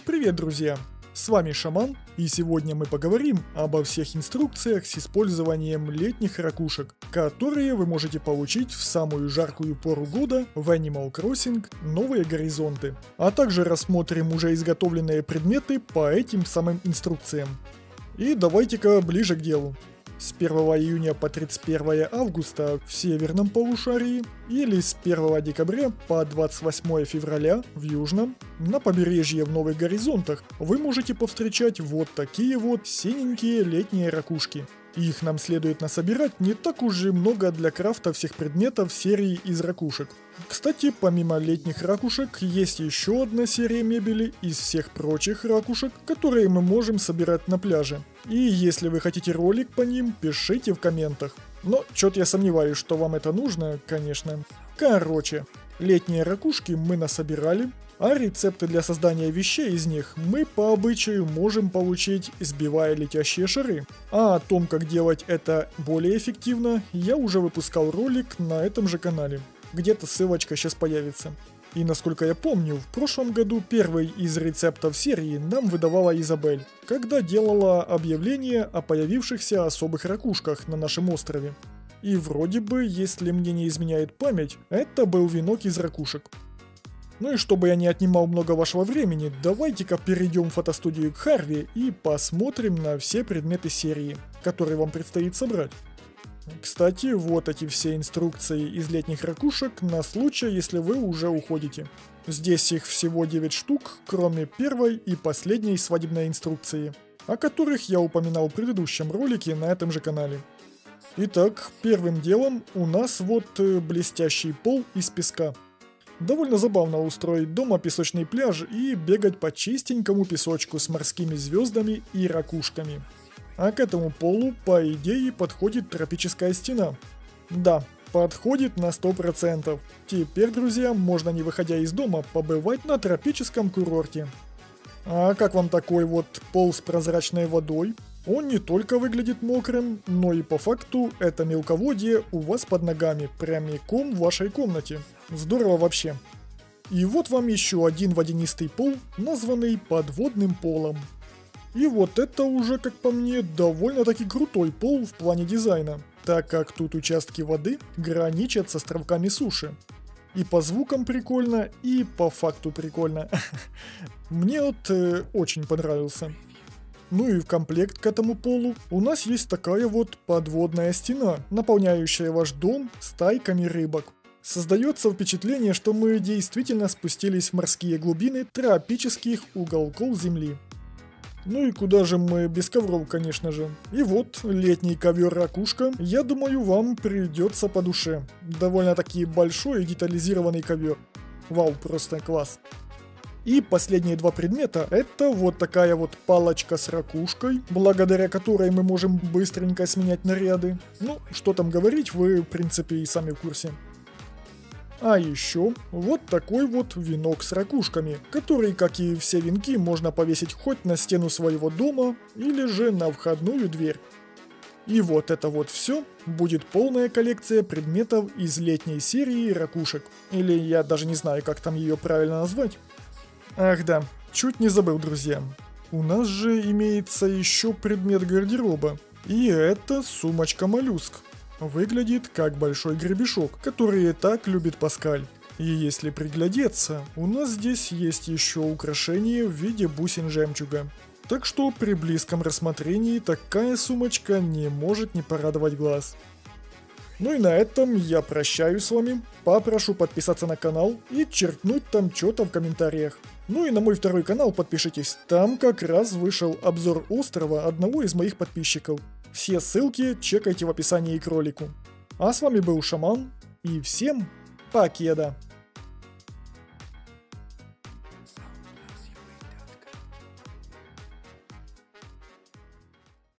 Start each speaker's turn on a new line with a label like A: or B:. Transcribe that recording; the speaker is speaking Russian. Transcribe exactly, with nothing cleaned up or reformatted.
A: Привет, друзья! С вами Шаман, и сегодня мы поговорим обо всех инструкциях с использованием летних ракушек, которые вы можете получить в самую жаркую пору года в Animal Crossing Новые Горизонты, а также рассмотрим уже изготовленные предметы по этим самым инструкциям. И давайте-ка ближе к делу. С первого июня по тридцать первое августа в северном полушарии или с первого декабря по двадцать восьмое февраля в южном, на побережье в Новых Горизонтах вы можете повстречать вот такие вот синенькие летние ракушки. Их нам следует насобирать не так уж и много для крафта всех предметов серии из ракушек. Кстати, помимо летних ракушек, есть еще одна серия мебели из всех прочих ракушек, которые мы можем собирать на пляже. И если вы хотите ролик по ним, пишите в комментах. Но чё-то я сомневаюсь, что вам это нужно, конечно. Короче, летние ракушки мы насобирали, а рецепты для создания вещей из них мы по обычаю можем получить, сбивая летящие шары. А о том, как делать это более эффективно, я уже выпускал ролик на этом же канале. Где-то ссылочка сейчас появится. И насколько я помню, в прошлом году первый из рецептов серии нам выдавала Изабель, когда делала объявление о появившихся особых ракушках на нашем острове. И вроде бы, если мне не изменяет память, это был венок из ракушек. Ну и чтобы я не отнимал много вашего времени, давайте-ка перейдем в фотостудию к Харви и посмотрим на все предметы серии, которые вам предстоит собрать. Кстати, вот эти все инструкции из летних ракушек на случай, если вы уже уходите. Здесь их всего девять штук, кроме первой и последней свадебной инструкции, о которых я упоминал в предыдущем ролике на этом же канале. Итак, первым делом у нас вот блестящий пол из песка. Довольно забавно устроить дома песочный пляж и бегать по чистенькому песочку с морскими звездами и ракушками. А к этому полу, по идее, подходит тропическая стена. Да, подходит на сто процентов. Теперь, друзья, можно, не выходя из дома, побывать на тропическом курорте. А как вам такой вот пол с прозрачной водой? Он не только выглядит мокрым, но и по факту это мелководье у вас под ногами, прямиком в вашей комнате. Здорово вообще. И вот вам еще один водянистый пол, названный подводным полом. И вот это уже, как по мне, довольно-таки крутой пол в плане дизайна, так как тут участки воды граничат с островками суши. И по звукам прикольно, и по факту прикольно. Мне вот э, очень понравился. Ну и в комплект к этому полу у нас есть такая вот подводная стена, наполняющая ваш дом стайками рыбок. Создается впечатление, что мы действительно спустились в морские глубины тропических уголков Земли. Ну и куда же мы без ковров, конечно же. И вот летний ковер-ракушка, я думаю, вам придется по душе. Довольно-таки большой и детализированный ковер. Вау, просто класс. И последние два предмета — это вот такая вот палочка с ракушкой, благодаря которой мы можем быстренько сменять наряды. Ну, что там говорить, вы в принципе и сами в курсе. А еще вот такой вот венок с ракушками, который, как и все венки, можно повесить хоть на стену своего дома, или же на входную дверь. И вот это вот все будет полная коллекция предметов из летней серии ракушек. Или я даже не знаю, как там ее правильно назвать. Ах да, чуть не забыл, друзья. У нас же имеется еще предмет гардероба. И это сумочка-моллюск. Выглядит как большой гребешок, который так любит Паскаль. И если приглядеться, у нас здесь есть еще украшение в виде бусин жемчуга. Так что при близком рассмотрении такая сумочка не может не порадовать глаз. Ну и на этом я прощаюсь с вами, попрошу подписаться на канал и черкнуть там что-то в комментариях. Ну и на мой второй канал подпишитесь, там как раз вышел обзор острова одного из моих подписчиков. Все ссылки чекайте в описании к ролику. А с вами был Шаман, и всем покеда!